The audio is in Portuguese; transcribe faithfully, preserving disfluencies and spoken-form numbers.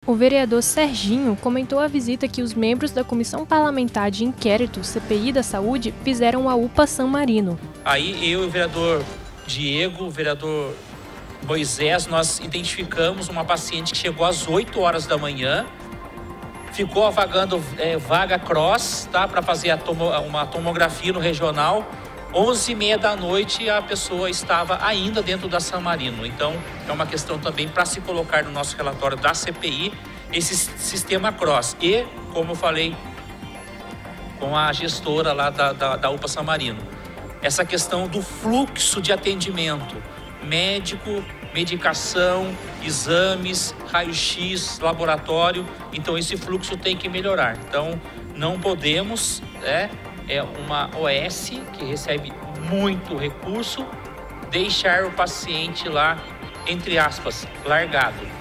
O vereador Serginho comentou a visita que os membros da Comissão Parlamentar de Inquérito, C P I da Saúde, fizeram à U P A San Marino. Aí eu e o vereador Diego, o vereador Moisés, nós identificamos uma paciente que chegou às oito horas da manhã, ficou vagando é, vaga cross, tá, para fazer a tomo, uma tomografia no regional. onze e meia da noite a pessoa estava ainda dentro da San Marino. Então, é uma questão também para se colocar no nosso relatório da C P I, esse sistema cross. E, como eu falei com a gestora lá da, da, da U P A San Marino, essa questão do fluxo de atendimento, médico, medicação, exames, raio-x, laboratório. Então, esse fluxo tem que melhorar. Então, não podemos... É, é uma O S que recebe muito recurso, deixar o paciente lá, entre aspas, largado.